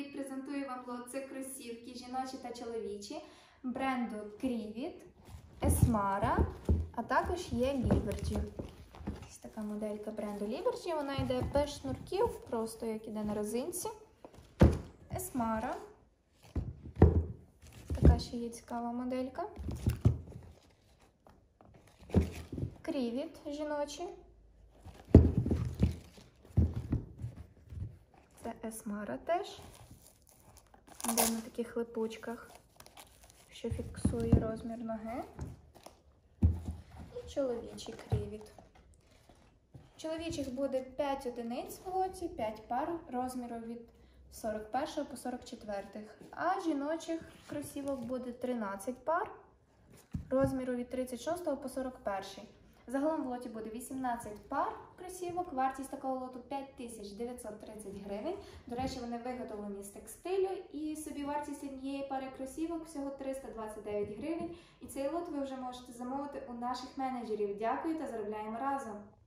привіт! Презентую вам лот. Це кросівки жіночі та чоловічі бренду Крівіт, Есмара, а також є Ліберті. Ось така моделька бренду Ліберті. Вона йде без шнурків, просто як іде на резинці. Есмара. Така ще є цікава моделька. Крівіт жіночі. Це Есмара теж. Йде на таких липучках, що фіксує розмір ноги. І чоловічий Крівіт. Чоловічих буде 5 одиниць в лоті, 5 пар розміру від 41 по 44. А жіночих кросівок буде 13 пар розміру від 36 по 41. Загалом в лоті буде 18 пар кросівок, вартість такого лоту 5930 гривень. До речі, вони виготовлені з текстилю і собівартість однієї пари кросівок всього 329 гривень. І цей лот ви вже можете замовити у наших менеджерів. Дякую та заробляємо разом!